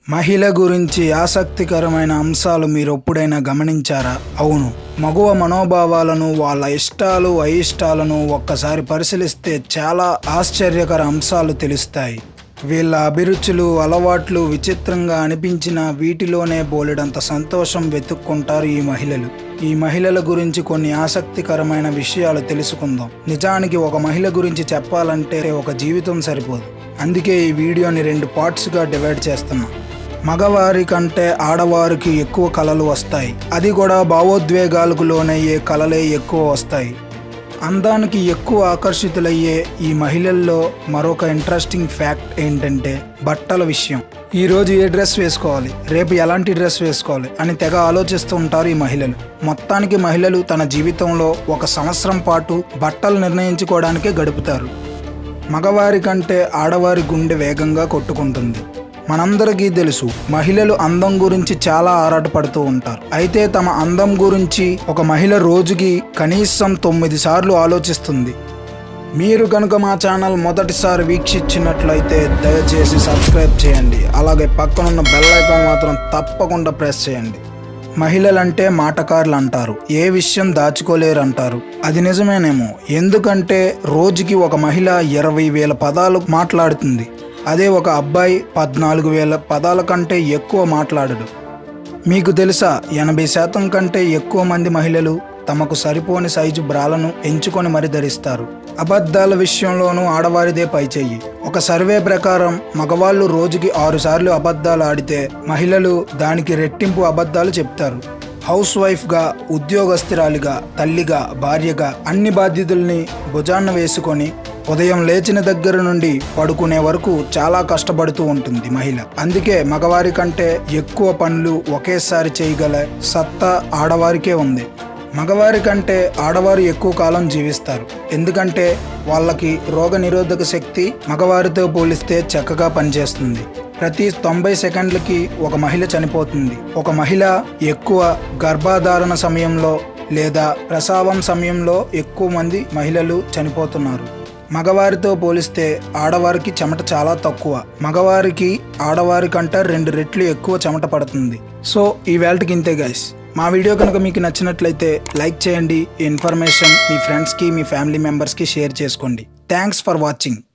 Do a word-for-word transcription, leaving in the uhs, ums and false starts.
మహిళ గురించి ఆసక్తికరమైన అంశాలు మీరు ఎప్పుడైనా గమనించారా? అవును, మగువ మనోభావాలను, వాళ్ళ ఇష్టాలు అయిష్టాలను ఒక్కసారి పరిశీలిస్తే చాలా ఆశ్చర్యకర అంశాలు తెలుస్తాయి. వీళ్ళ అభిరుచులు, అలవాట్లు విచిత్రంగా అనిపించిన వీటిలోనే బోలెడంత సంతోషం వెతుక్కుంటారు ఈ మహిళలు. ఈ మహిళల గురించి కొన్ని ఆసక్తికరమైన విషయాలు తెలుసుకుందాం. నిజానికి ఒక మహిళ గురించి చెప్పాలంటే ఒక జీవితం సరిపోదు. అందుకే ఈ వీడియోని రెండు పార్ట్స్గా డివైడ్ చేస్తున్నాం. మగవారి కంటే ఆడవారికి ఎక్కువ కళలు వస్తాయి, అది కూడా భావోద్వేగాలకు లోనయ్యే కళలే ఎక్కువ వస్తాయి. అందానికి ఎక్కువ ఆకర్షితులయ్యే ఈ మహిళల్లో మరొక ఇంట్రెస్టింగ్ ఫ్యాక్ట్ ఏంటంటే బట్టల విషయం. ఈరోజు ఏ డ్రెస్ వేసుకోవాలి, రేపు ఎలాంటి డ్రెస్ వేసుకోవాలి అని తెగ ఆలోచిస్తూ ఉంటారు ఈ మహిళలు. మొత్తానికి మహిళలు తన జీవితంలో ఒక సంవత్సరం పాటు బట్టలు నిర్ణయించుకోవడానికే గడుపుతారు. మగవారి కంటే ఆడవారి గుండె వేగంగా కొట్టుకుంటుంది. మనందరికీ తెలుసు, మహిళలు అందం గురించి చాలా ఆరాటపడుతూ ఉంటారు. అయితే తమ అందం గురించి ఒక మహిళ రోజుకి కనీసం తొమ్మిది సార్లు ఆలోచిస్తుంది. మీరు కనుక మా ఛానల్ మొదటిసారి వీక్షించినట్లయితే దయచేసి సబ్స్క్రైబ్ చేయండి. అలాగే పక్కనున్న బెల్ ఐకాన్ మాత్రం తప్పకుండా ప్రెస్ చేయండి. మహిళలంటే మాటకారులు అంటారు, ఏ విషయం దాచుకోలేరు అంటారు. అది నిజమేనేమో, ఎందుకంటే రోజుకి ఒక మహిళ ఇరవై వేల పదాలు మాట్లాడుతుంది. అదే ఒక అబ్బాయి పద్నాలుగు వేల పదాల కంటే ఎక్కువ మాట్లాడడు. మీకు తెలుసా, ఎనభై శాతం కంటే ఎక్కువ మంది మహిళలు తమకు సరిపోని సైజు బ్రాలను ఎంచుకొని మరి ధరిస్తారు. అబద్ధాల విషయంలోనూ ఆడవారిదే పైచేయి. ఒక సర్వే ప్రకారం మగవాళ్ళు రోజుకి ఆరు సార్లు అబద్ధాలు ఆడితే మహిళలు దానికి రెట్టింపు అబద్ధాలు చెప్తారు. హౌస్ వైఫ్గా, ఉద్యోగస్తురాలిగా, తల్లిగా, భార్యగా అన్ని బాధ్యతల్ని భుజాన్న వేసుకొని ఉదయం లేచిన దగ్గర నుండి పడుకునే వరకు చాలా కష్టపడుతూ ఉంటుంది మహిళ. అందుకే మగవారి కంటే ఎక్కువ పనులు ఒకేసారి చేయగల సత్తా ఆడవారికే ఉంది. మగవారి కంటే ఆడవారు ఎక్కువ కాలం జీవిస్తారు, ఎందుకంటే వాళ్ళకి రోగ నిరోధక శక్తి మగవారితో పోలిస్తే చక్కగా పనిచేస్తుంది. ప్రతి తొంభై సెకండ్లకి ఒక మహిళ చనిపోతుంది. ఒక మహిళ ఎక్కువ గర్భధారణ సమయంలో లేదా ప్రసవం సమయంలో ఎక్కువ మంది మహిళలు చనిపోతున్నారు. మగవారితో పోలిస్తే ఆడవారికి చెమట చాలా తక్కువ. మగవారికి ఆడవారి కంటే రెండు రెట్లు ఎక్కువ చెమట పడుతుంది. సో ఈ వేళకి ఇంతే గైస్. మా వీడియో కనుక మీకు నచ్చినట్లయితే లైక్ చేయండి. ఈ ఇన్ఫర్మేషన్ మీ ఫ్రెండ్స్కి, మీ ఫ్యామిలీ మెంబర్స్కి షేర్ చేసుకోండి. Thanks for watching.